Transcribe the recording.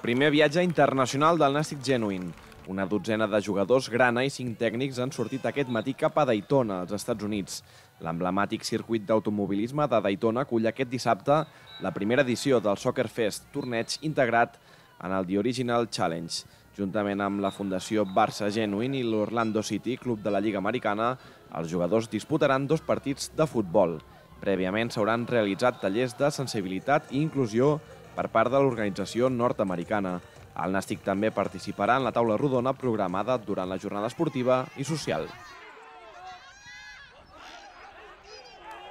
Primer viatge internacional del Nàstic Genuine. Una dotzena de jugadors grana i 5 tècnics han sortit aquest matí cap a Daytona, als Estats Units. L'emblemàtic circuit d'automobilisme de Daytona acull aquest dissabte la primera edició del Soccer Fest, torneig integrat en el The Original Challenge. Juntament amb la Fundació Barça Genuine i l'Orlando City, club de la Lliga Americana, els jugadors disputaran 2 partits de futbol. Prèviament s'hauran realitzat tallers de sensibilitat i inclusió per part de l'organització nord-americana. El Nàstic també participarà en la taula rodona programada durant la jornada esportiva i social.